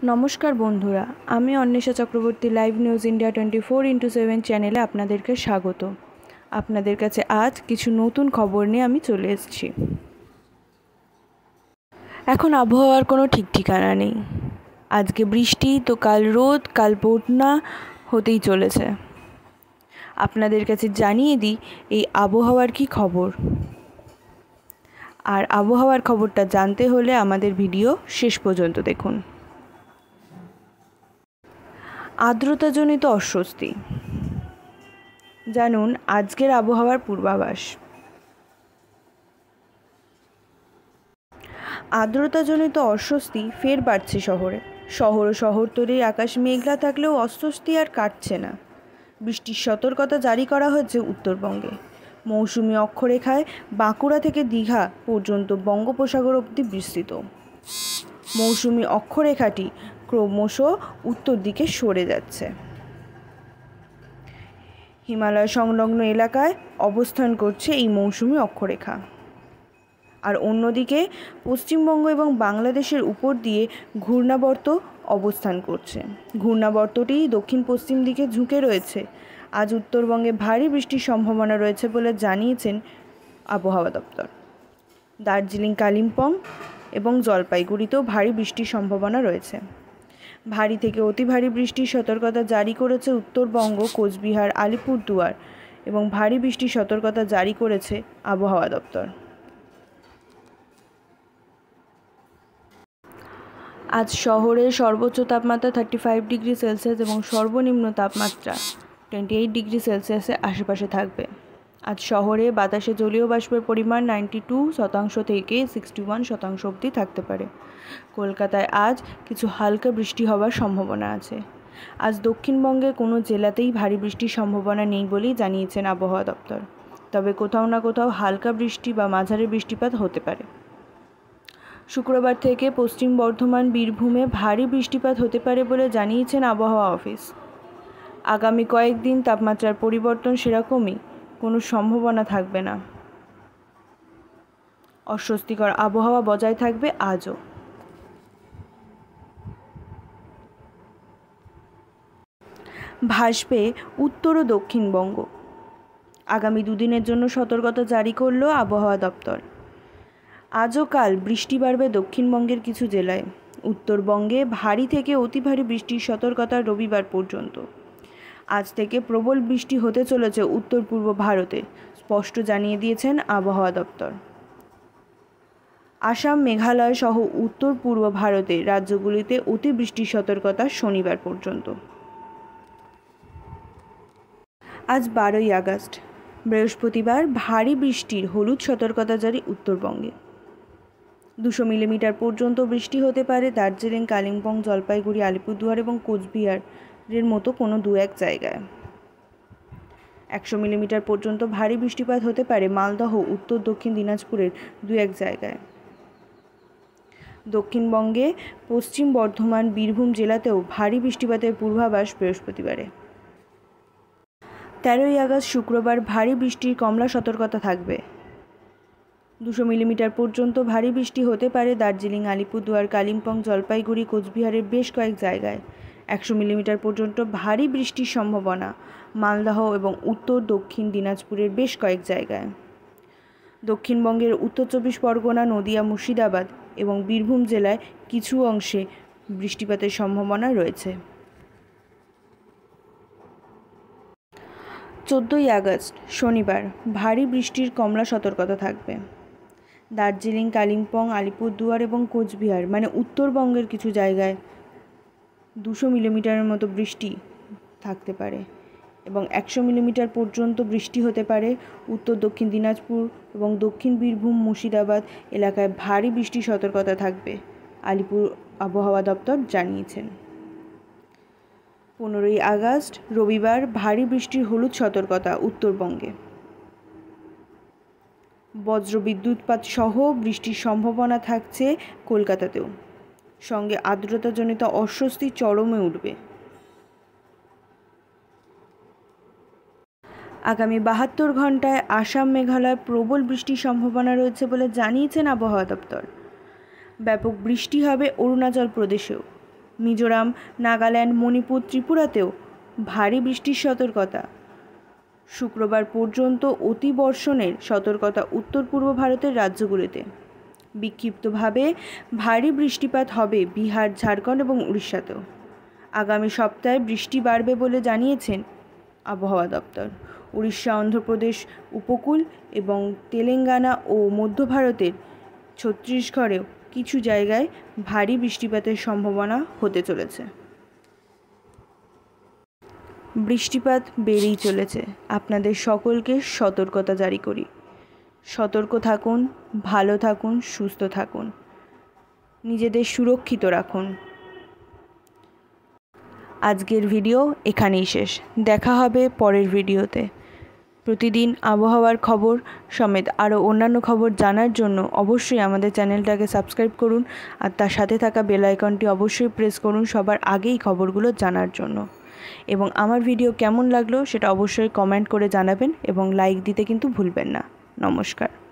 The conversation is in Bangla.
নমস্কার বন্ধুরা, আমি Anwesha Chakraborty live news India 24x7 চ্যানেলে আপনাদেরকে স্বাগত। আপনাদের কাছে আজ কিছু নতুন খবর নিয়ে আমি চলে এসেছি। এখন আবহাওয়ার কোনো ঠিক ঠিকানা নেই। আজকে বৃষ্টি তো কাল রোদ, কাল বন্যা হতেই চলেছে। আপনাদের কাছে জানিয়ে দিই এই আবহাওয়ার কি খবর। আর আবহাওয়ার খবরটা জানতে হলে আমাদের ভিডিও শেষ পর্যন্ত দেখুন। আর্দ্রতাজনিত অস্বস্তি। জানুন আজকের আবহাওয়ার পূর্বাভাস। আর্দ্রতাজনিত অস্বস্তি ফের বাড়ছে শহরে। শহর ও শহরতলির আকাশ মেঘলা থাকলেও অস্বস্তি আর কাটছে না। বৃষ্টির সতর্কতা জারি করা হয়েছে উত্তরবঙ্গে। মৌসুমি অক্ষরেখায় বাঁকুড়া থেকে দীঘা পর্যন্ত বঙ্গোপসাগর অবধি বিস্তৃত। মৌসুমি অক্ষরেখাটি ক্রমশ উত্তর দিকে সরে যাচ্ছে। হিমালয় সংলগ্ন এলাকায় অবস্থান করছে এই মৌসুমি অক্ষরেখা। আর অন্যদিকে পশ্চিমবঙ্গ এবং বাংলাদেশের উপর দিয়ে ঘূর্ণাবর্ত অবস্থান করছে। ঘূর্ণাবর্তটি দক্ষিণ পশ্চিম দিকে ঝুঁকে রয়েছে। আজ উত্তরবঙ্গে ভারী বৃষ্টির সম্ভাবনা রয়েছে বলে জানিয়েছেন আবহাওয়া দপ্তর। দার্জিলিং, কালিম্পং এবং জলপাইগুড়িতেও ভারী বৃষ্টির সম্ভাবনা রয়েছে। ভারী থেকে অতি ভারী বৃষ্টির সতর্কতা জারি করেছে উত্তরবঙ্গ, কোচবিহার, আলিপুরদুয়ার এবং ভারী বৃষ্টির সতর্কতা জারি করেছে আবহাওয়া দপ্তর। আজ শহরের সর্বোচ্চ তাপমাত্রা 35 ডিগ্রি সেলসিয়াস এবং সর্বনিম্ন তাপমাত্রা 28 ডিগ্রি সেলসিয়াসের আশেপাশে থাকবে। আজ শহরে বাতাসে জলীয় বাষ্পের পরিমাণ 92% থেকে 61% অবধি থাকতে পারে। কলকাতায় আজ কিছু হালকা বৃষ্টি হওয়ার সম্ভাবনা আছে। আজ দক্ষিণবঙ্গের কোনো জেলাতেই ভারী বৃষ্টির সম্ভাবনা নেই বলেই জানিয়েছেন আবহাওয়া দপ্তর। তবে কোথাও না কোথাও হালকা বৃষ্টি বা মাঝারি বৃষ্টিপাত হতে পারে। শুক্রবার থেকে পশ্চিম বর্ধমান, বীরভূমে ভারী বৃষ্টিপাত হতে পারে বলে জানিয়েছেন আবহাওয়া অফিস। আগামী কয়েকদিন তাপমাত্রার পরিবর্তন সেরকমই কোনো সম্ভাবনা থাকবে না। অস্বস্তিকর আবহাওয়া বজায় থাকবে আজও। ভাসবে উত্তর ও দক্ষিণবঙ্গ। আগামী দুদিনের জন্য সতর্কতা জারি করল আবহাওয়া দপ্তর। আজও কাল বৃষ্টি বাড়বে দক্ষিণবঙ্গের কিছু জেলায়। উত্তরবঙ্গে ভারী থেকে অতি ভারী বৃষ্টির সতর্কতা রবিবার পর্যন্ত। আজ থেকে প্রবল বৃষ্টি হতে চলেছে উত্তর পূর্ব ভারতে, স্পষ্ট জানিয়ে দিয়েছেন আবহাওয়া দপ্তর। আসাম, মেঘালয় সহ উত্তর পূর্ব ভারতের রাজ্যগুলিতে অতি বৃষ্টির সতর্কতা শনিবার পর্যন্ত। আজ 12ই আগস্ট, বৃহস্পতিবার, ভারী বৃষ্টির হলুদ সতর্কতা জারি উত্তরবঙ্গে। 200 মিলিমিটার পর্যন্ত বৃষ্টি হতে পারে দার্জিলিং, কালিম্পং, জলপাইগুড়ি, আলিপুরদুয়ার এবং কোচবিহারের মতো কোনো 2-1 জায়গায়। 100 মিলিমিটার পর্যন্ত ভারী বৃষ্টিপাত হতে পারে মালদহ, উত্তর দক্ষিণ দিনাজপুরের 2-1 জায়গায়। দক্ষিণবঙ্গে পশ্চিম বর্ধমান, বীরভূম জেলাতেও ভারী বৃষ্টিপাতের পূর্বাভাস বৃহস্পতিবারে। 13ই আগস্ট, শুক্রবার, ভারী বৃষ্টির কমলা সতর্কতা থাকবে। 200 মিলিমিটার পর্যন্ত ভারী বৃষ্টি হতে পারে দার্জিলিং, আলিপুরদুয়ার, কালিম্পং, জলপাইগুড়ি, কোচবিহারের বেশ কয়েক জায়গায়। 100 মিলিমিটার পর্যন্ত ভারী বৃষ্টির সম্ভাবনা মালদহ এবং উত্তর দক্ষিণ দিনাজপুরের বেশ কয়েক জায়গায়। দক্ষিণবঙ্গের উত্তর 24 পরগনা, নদিয়া, মুর্শিদাবাদ এবং বীরভূম জেলায় কিছু অংশে বৃষ্টিপাতের সম্ভাবনা রয়েছে। 14ই আগস্ট, শনিবার, ভারী বৃষ্টির কমলা সতর্কতা থাকবে। দার্জিলিং, কালিম্পং, আলিপুরদুয়ার এবং কোচবিহার মানে উত্তরবঙ্গের কিছু জায়গায় 200 মিলিমিটারের মতো বৃষ্টি থাকতে পারে এবং 100 মিলিমিটার পর্যন্ত বৃষ্টি হতে পারে উত্তর দক্ষিণ দিনাজপুর এবং দক্ষিণ বীরভূম, মুর্শিদাবাদ এলাকায় ভারী বৃষ্টির সতর্কতা থাকবে, আলিপুর আবহাওয়া দপ্তর জানিয়েছেন। 15ই আগস্ট, রবিবার, ভারী বৃষ্টির হলুদ সতর্কতা উত্তরবঙ্গে। বজ্রবিদ্যুৎপাত সহ বৃষ্টির সম্ভাবনা থাকছে কলকাতাতেও। সঙ্গে আর্দ্রতাজনিত অস্বস্তি চরমে উঠবে। আগামী 72 ঘন্টায় আসাম, মেঘালয় প্রবল বৃষ্টির সম্ভাবনা রয়েছে বলে জানিয়েছেন আবহাওয়া দপ্তর। ব্যাপক বৃষ্টি হবে অরুণাচল প্রদেশেও। মিজোরাম, নাগাল্যান্ড, মণিপুর, ত্রিপুরাতেও ভারী বৃষ্টির সতর্কতা। শুক্রবার পর্যন্ত অতিবর্ষণের সতর্কতা উত্তর পূর্ব ভারতের রাজ্যগুলিতে। বিক্ষিপ্তভাবে ভারী বৃষ্টিপাত হবে বিহার, ঝাড়খণ্ড এবং উড়িষ্যাতেও। আগামী সপ্তাহে বৃষ্টি বাড়বে বলে জানিয়েছেন আবহাওয়া দপ্তর। উড়িষ্যা, অন্ধ্রপ্রদেশ উপকূল এবং তেলেঙ্গানা ও মধ্য ভারতের ছত্তিশগড়েও কিছু জায়গায় ভারী বৃষ্টিপাতের সম্ভাবনা হতে চলেছে। বৃষ্টিপাত বেড়েই চলেছে। আপনাদের সকলকে সতর্কতা জারি করি। সতর্ক থাকুন, ভালো থাকুন, সুস্থ থাকুন, নিজেদের সুরক্ষিত রাখুন। আজকের ভিডিও এখানেই শেষ। দেখা হবে পরের ভিডিওতে। প্রতিদিন আবহাওয়ার খবর সমেত আরও অন্যান্য খবর জানার জন্য অবশ্যই আমাদের চ্যানেলটাকে সাবস্ক্রাইব করুন আর তার সাথে থাকা বেল আইকনটি অবশ্যই প্রেস করুন সবার আগেই খবরগুলো জানার জন্য। এবং আমার ভিডিও কেমন লাগলো সেটা অবশ্যই কমেন্ট করে জানাবেন এবং লাইক দিতে কিন্তু ভুলবেন না। নমস্কার।